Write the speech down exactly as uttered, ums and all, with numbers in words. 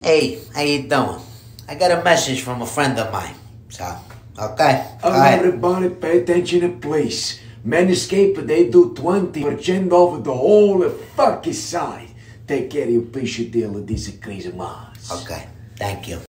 Hey, how you doing? I got a message from a friend of mine. So, okay. Oh, everybody pay attention please. Manscaped, they do twenty percent off the whole fucking site. Take care, you piece of deal of these crazy mods. Okay, thank you.